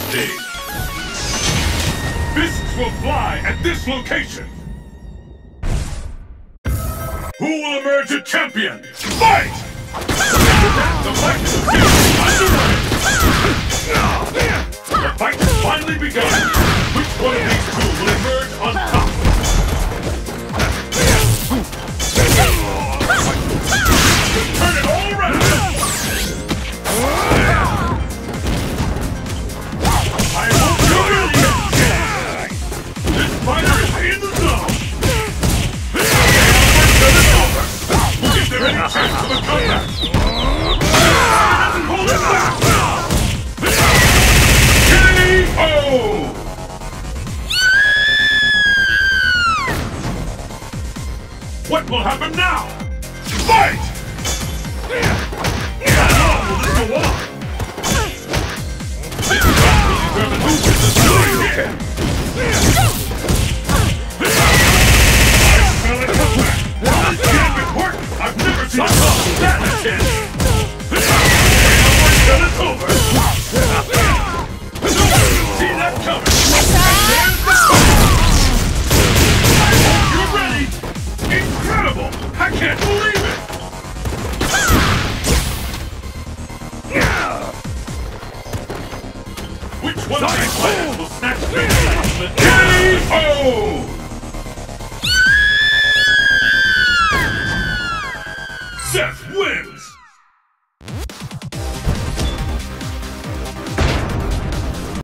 majesty! Fists will fly at this location! Who will emerge a champion? Fight! The fight is underway! The fight has finally begun! Which one of these two will emerge on top? Turn it all around! I hope you're ready! This fighter is in the zone! Is there any chance of a comeback? Hold it back! KO! What will happen now? Fight! How long will this go on? This fight will determine who wins the story here! I smell a comeback! This can't be working! I've never seen a comeback that intense! And it's over! See that coming! And there's the I hope you're ready! Incredible! I can't believe it! Which one of these players will snatch the KO?